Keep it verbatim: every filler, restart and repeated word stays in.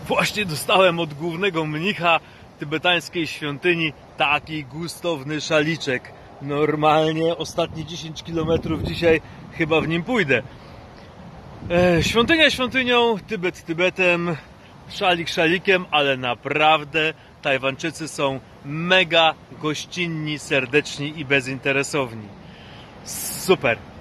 Właśnie dostałem od głównego mnicha tybetańskiej świątyni taki gustowny szaliczek. Normalnie ostatnie dziesięć kilometrów dzisiaj chyba w nim pójdę. E, świątynia świątynią, Tybet Tybetem, szalik szalikiem, ale naprawdę Tajwańczycy są mega gościnni, serdeczni i bezinteresowni. Super!